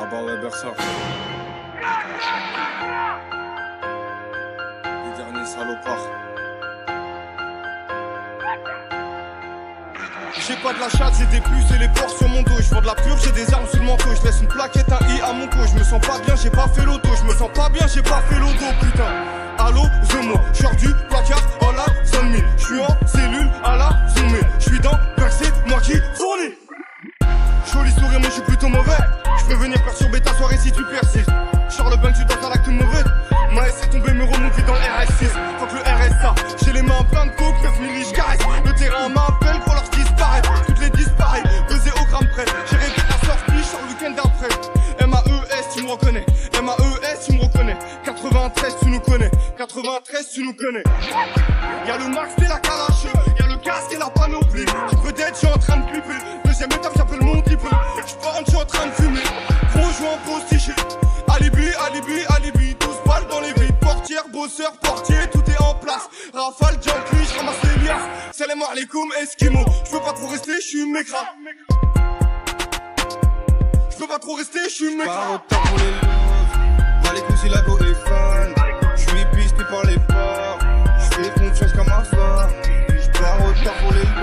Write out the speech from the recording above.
bah ouais, Berserk. Les derniers salopards. J'ai pas de la chatte, j'ai des puces et les porcs sur mon dos. Je vends de la pure, j'ai des armes sur le manteau. Je laisse une plaquette, un i à mon cou. Je me sens pas bien, j'ai pas fait l'auto. Je me sens pas bien, j'ai pas fait l'auto, putain. Allô, moi, je sors du placard, oh la zone 1000. Je suis en cellule à la zoomée. Je suis dans percé, moi qui fournis. Joli sourire, mais je suis plutôt mauvais. Je peux venir perturber ta soirée si tu persistes. Genre le bang, tu danses à l'acte mauvais. M'a laissé tomber, me remonter dans le RS6. Faut que le RSA, j'ai les mains pleines de coke, 9000 je caresse. Le terrain m'appelle pour leur disparaître. Toutes les disparaissent, pesées au gramme près. J'ai rêvé la sortie, sur le week-end d'après. MAES, tu me reconnais. MAES, tu me reconnais. 93, tu nous connais. 93, tu nous connais. Y'a le max et la calache. Y'a le casque et la panoplie. Peut-être je suis en train de clipper. Deuxième étape, j'appelle mon type. J'porte, je suis en train de fumer. Gros joueur en postiché. Alibi, alibi, alibi. 12 balles dans les vides. Portière, bosseur, portier, tout est en place. Rafale, jumpy, je ramasse les liasses. Salam alaikum, Eskimo. Je peux pas trop rester, je suis mécra. Je peux pas trop rester, je suis mécra. Pas autant pour les love. Mal les coups si la go est fan. Je suis pisté par les ports. Je fais confiance qu'à ma femme. Je pars autant pour les love.